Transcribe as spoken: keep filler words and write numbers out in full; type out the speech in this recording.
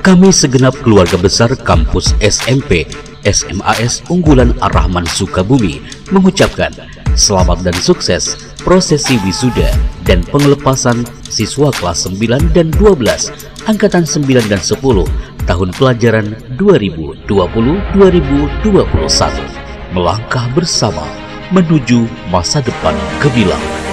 Kami segenap keluarga besar kampus S M P S M A S Unggulan Ar-Rahman Sukabumi mengucapkan selamat dan sukses prosesi wisuda dan pengelepasan siswa kelas sembilan dan dua belas angkatan sembilan dan sepuluh tahun pelajaran dua ribu dua puluh dua ribu dua puluh satu, melangkah bersama menuju masa depan gemilang.